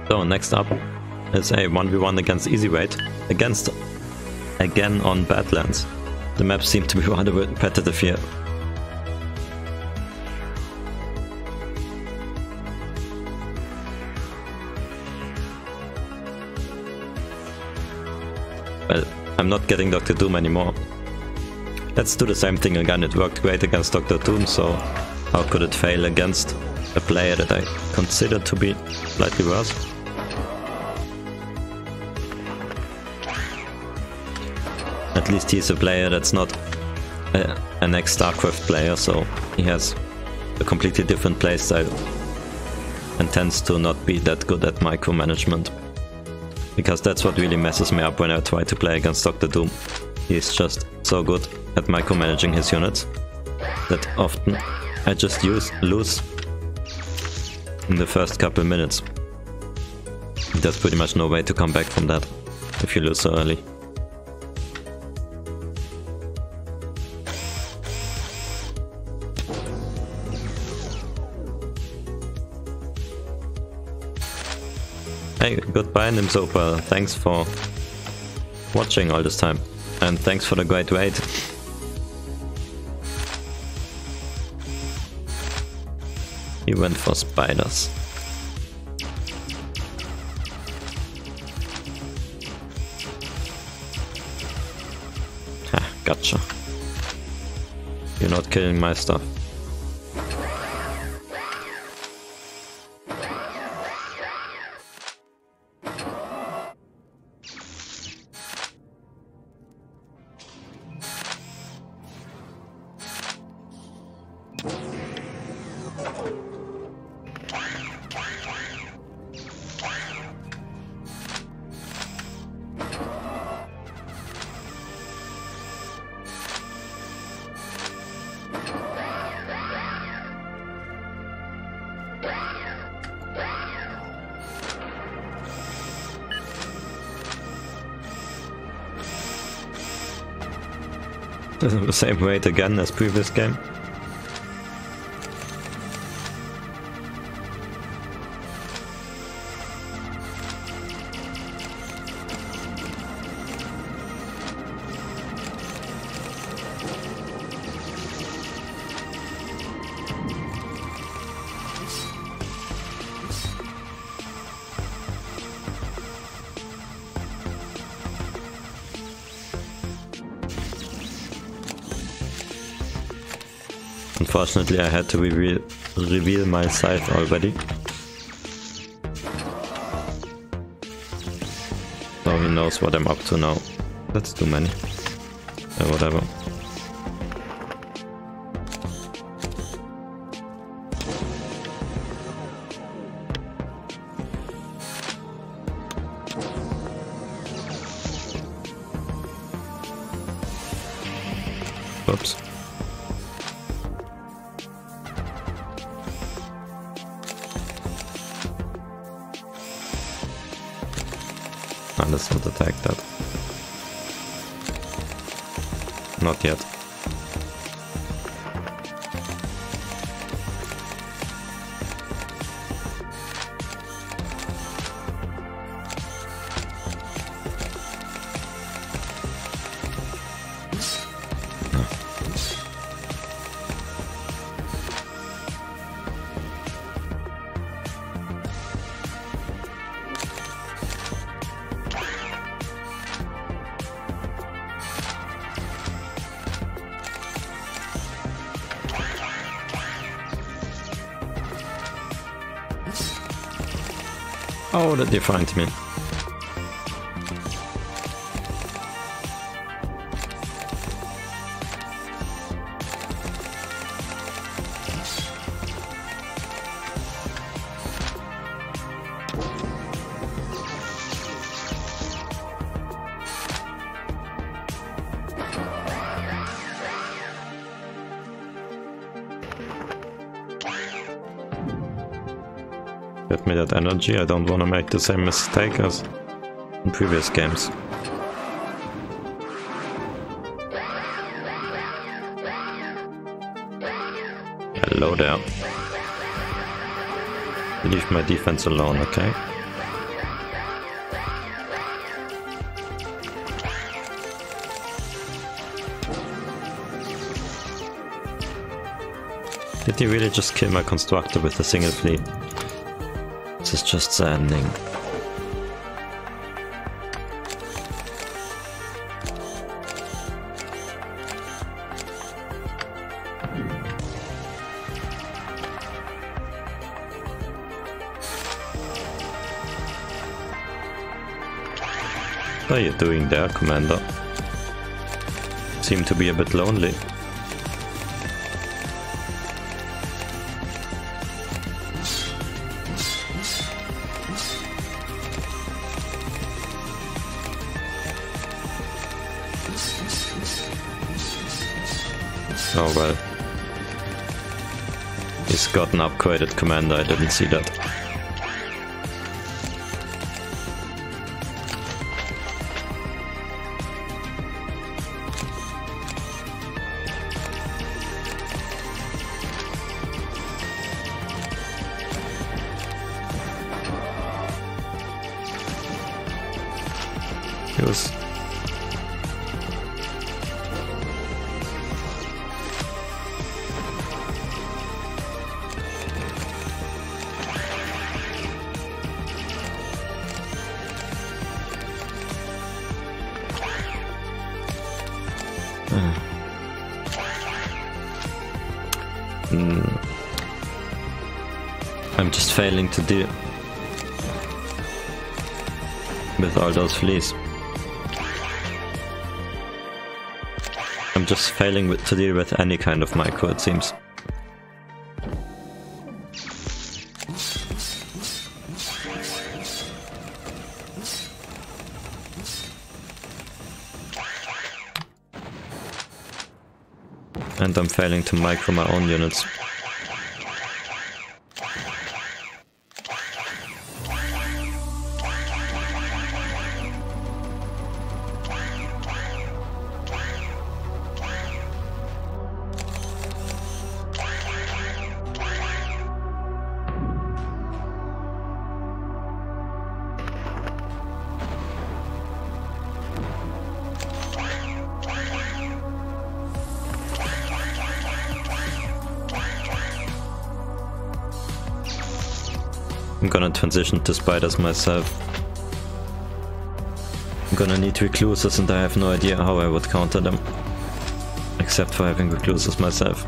So next up is a 1v1 against izirayd, again on Badlands. The maps seem to be rather repetitive here. Well, I'm not getting Dr. Doom anymore. Let's do the same thing again. It worked great against Dr. Doom, so how could it fail against a player that I consider to be slightly worse? At least he's a player that's not an ex-StarCraft player, so he has a completely different playstyle and tends to not be that good at micromanagement. Because that's what really messes me up when I try to play against Dr. Doom. He's just so good at micromanaging his units that often I just lose in the first couple minutes. There's pretty much no way to come back from that if you lose so early. Hey, goodbye Nimsopa, thanks for watching all this time, and thanks for the great raid. He went for spiders. Ha, gotcha. You're not killing my stuff. The same weight again as previous game. Unfortunately, I had to reveal my scythe already. So he knows what I'm up to now. That's too many. Whatever. Oops. Let's not attack that. Not yet. Oh, that defined me. Get me that energy, I don't want to make the same mistake as in previous games. Hello there. Leave my defense alone, okay? Did he really just kill my constructor with a single fleet? This is just saddening. What are you doing there, Commander? Seem to be a bit lonely. Oh well. He's got an upgraded commander, I didn't see that. He was... I'm just failing to deal with all those fleas. I'm just failing to deal with any kind of micro, it seems. And I'm failing to micro my own units. I'm gonna transition to spiders myself. I'm gonna need recluses and I have no idea how I would counter them. Except for having recluses myself.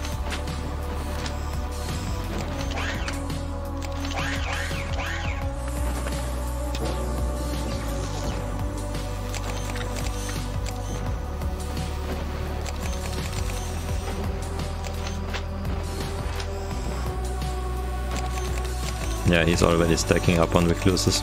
Yeah, he's already stacking up on recluses.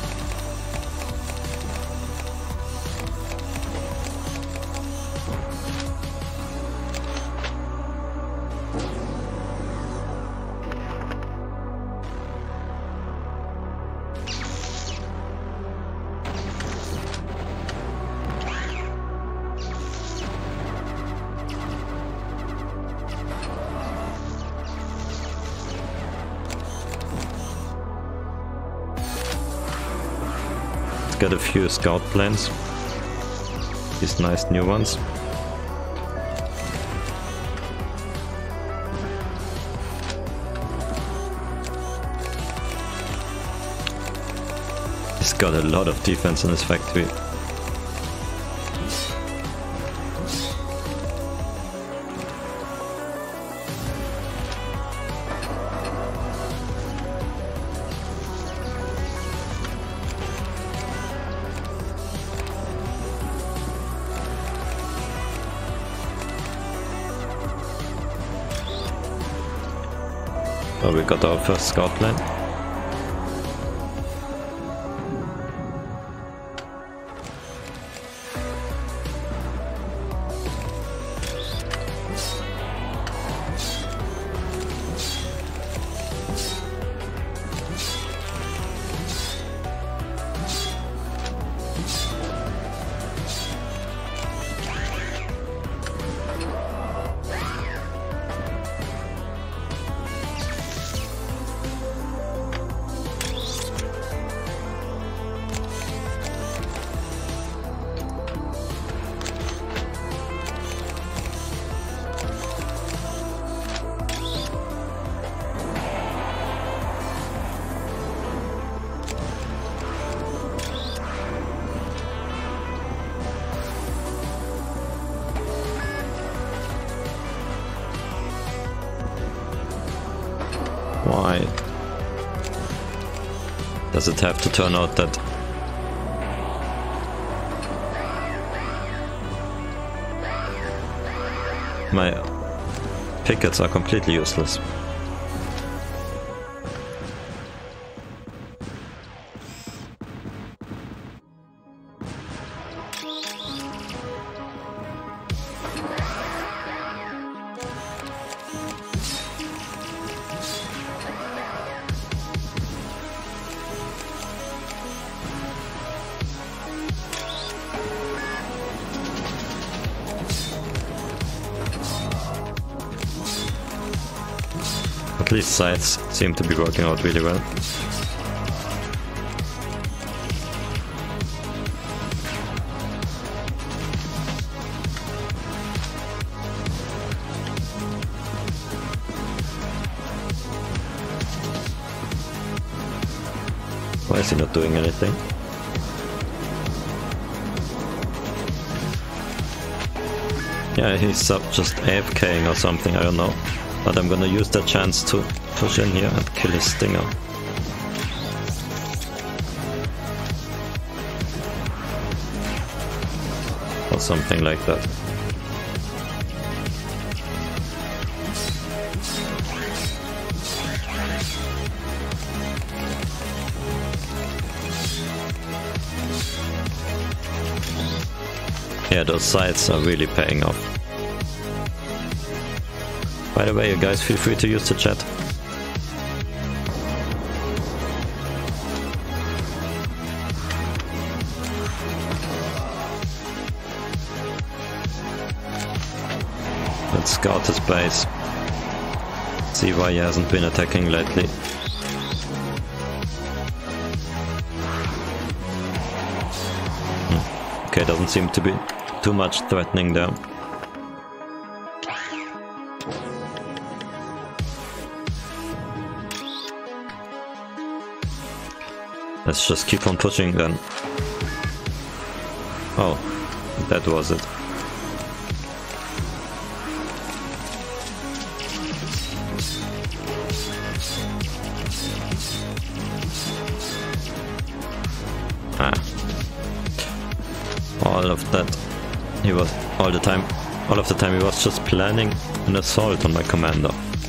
Got a few scout planes. These nice new ones. He's got a lot of defense in his factory. Oh, we got our first scout plane. Why does it have to turn out that my pickets are completely useless? At least sides seem to be working out really well. Why is he not doing anything? Yeah, he's just AFKing or something, I don't know. But I'm gonna use that chance to push in here and kill his stinger. Or something like that. Yeah, those sides are really paying off. By the way, you guys feel free to use the chat. Let's scout his base. See why he hasn't been attacking lately. Okay, doesn't seem to be too much threatening there. Let's just keep on pushing then. Oh, that was it. All of the time he was just planning an assault on my commander.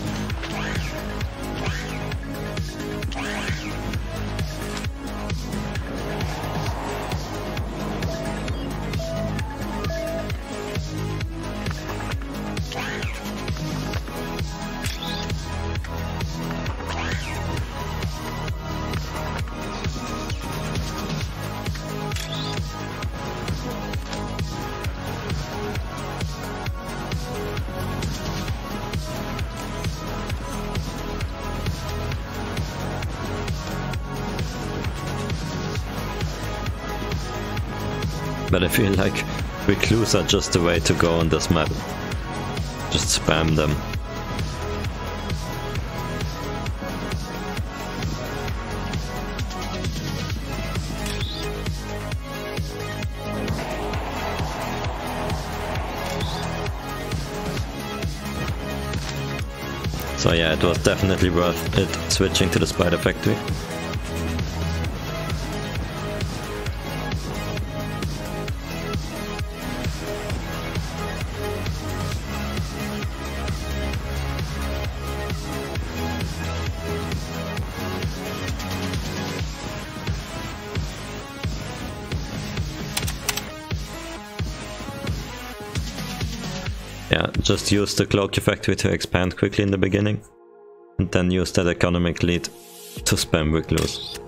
But I feel like recluse are just the way to go on this map. Just spam them. So yeah, it was definitely worth it switching to the spider factory. Yeah, just use the Cloaky factory to expand quickly in the beginning, and then use that economic lead to spam recluse.